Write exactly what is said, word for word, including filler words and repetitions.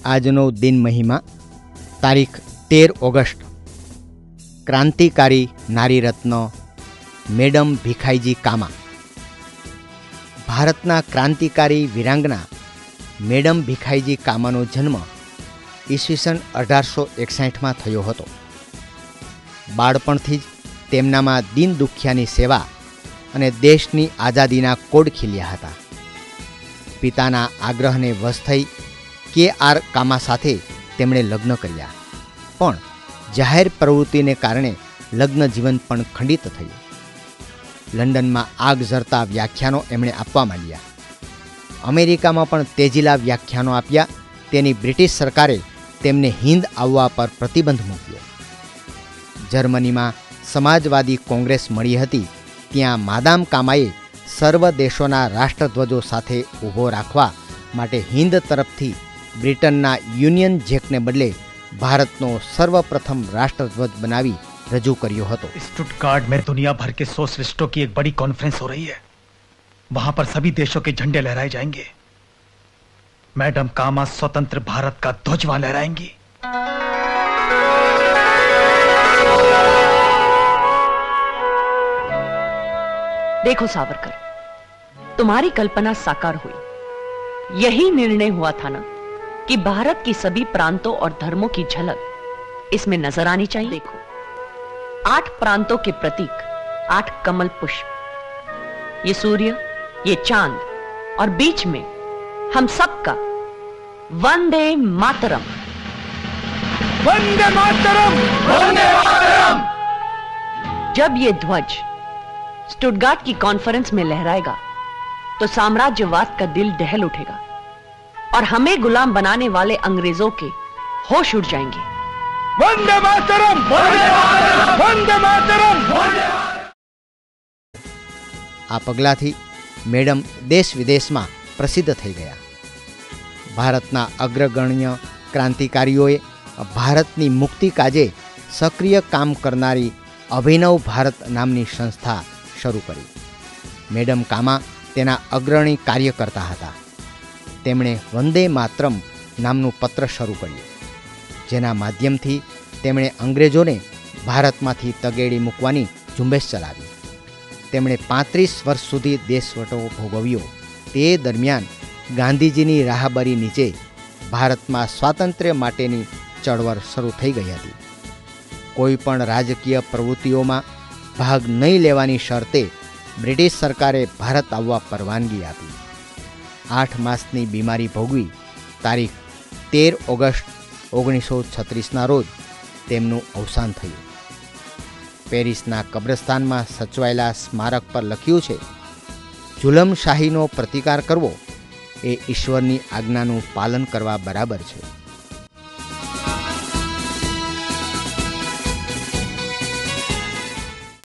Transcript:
આજનો દિન મહિમા તારીખ તેર ઓગસ્ટ ક્રાંતિકારી નારીરત્ન મેડમ ભીખાઈજી કામા. ભારતના ક્રાંતિકારી વીરાંગના મેડમ ભીખાઈજી કામાનો જન્મ ઈસવીસન અઢારસો એકસાઠમાં થયો હતો. બાળપણથી જ તેમનામાં દીન દુખિયાની સેવા અને દેશની આઝાદીના કોડ ખીલ્યા હતા. પિતાના આગ્રહને વશ થઈ કે આર કામા સાથે તેમણે લગ્ન કર્યા, પણ જાહેર પ્રવૃત્તિને કારણે લગ્ન જીવન પણ ખંડિત થયું. લંડનમાં આગ ઝરતા વ્યાખ્યાનો એમણે આપવા માંડ્યા. અમેરિકામાં પણ તેજીલા વ્યાખ્યાનો આપ્યા. તેની બ્રિટિશ સરકારે તેમને હિંદ આવવા પર પ્રતિબંધ મૂક્યો. જર્મનીમાં સમાજવાદી કોંગ્રેસ મળી હતી, ત્યાં માદામ કામાએ સર્વ દેશોના રાષ્ટ્રધ્વજો સાથે ઊભો રાખવા માટે હિંદ તરફથી બ્રિટનના યુનિયન જેકને બદલે ભારતનો સર્વપ્રથમ રાષ્ટ્રધ્વજ બનાવી રજૂ કર્યો હતો. स्टुटगार्ड में दुनिया भर के सोशलिस्टों की एक बड़ी कॉन्फ्रेंस हो रही है. वहां पर सभी देशों के झंडे लहराए जाएंगे. मैडम कामा स्वतंत्र भारत का ध्वज वहां लहराएंगी. देखो सावरकर, तुम्हारी कल्पना साकार हुई. यही निर्णय हुआ था ना कि भारत की सभी प्रांतों और धर्मों की झलक इसमें नजर आनी चाहिए. देखो, आठ प्रांतों के प्रतीक, आठ कमल पुष्प, ये सूर्य, ये चांद और बीच में हम सबका वंदे मातरम. वंदे मातरम, वंदे मातरम. जब ये ध्वज स्टुटगार्ट की कॉन्फ्रेंस में लहराएगा तो साम्राज्यवाद का दिल दहल उठेगा और हमें गुलाम बनाने वाले अंग्रेजों के होश उड़ जाएंगे. वंदे मातरम, वंदे मातरम, वंदे मातरम. આ પગલાંથી મેડમ દેશ વિદેશમાં પ્રસિદ્ધ થઈ ગયા. ભારતના અગ્રગણ્ય ક્રાંતિકારીઓએ ભારતની મુક્તિ કાજે સક્રિય કામ કરનારી અભિનવ ભારત નામની સંસ્થા શરૂ કરી. મેડમ કામા તેના અગ્રણી કાર્યકર્તા હતા. તેમણે વંદે માતરમ નામનું પત્ર શરૂ કર્યું, જેના માધ્યમથી તેમણે અંગ્રેજોને ભારતમાંથી તગેડી મૂકવાની ઝુંબેશ ચલાવી. તેમણે પાંત્રીસ વર્ષ સુધી દેશવટો ભોગવ્યો. તે દરમિયાન ગાંધીજીની રાહબરી નીચે ભારતમાં સ્વાતંત્ર્ય માટેની ચળવળ શરૂ થઈ ગઈ હતી. કોઈ પણ રાજકીય પ્રવૃત્તિઓમાં ભાગ નહીં લેવાની શરતે બ્રિટિશ સરકારે ભારત આવવા પરવાનગી આપી. આઠ માસની બીમારી ભોગવી તારીખ તેર ઓગસ્ટ ઓગણીસો છત્રીસના રોજ તેમનું અવસાન થયું. પેરિસના કબ્રસ્તાનમાં સચવાયેલા સ્મારક પર લખ્યું છે, જુલમશાહીનો પ્રતિકાર કરવો એ ઈશ્વરની આજ્ઞાનું પાલન કરવા બરાબર છે.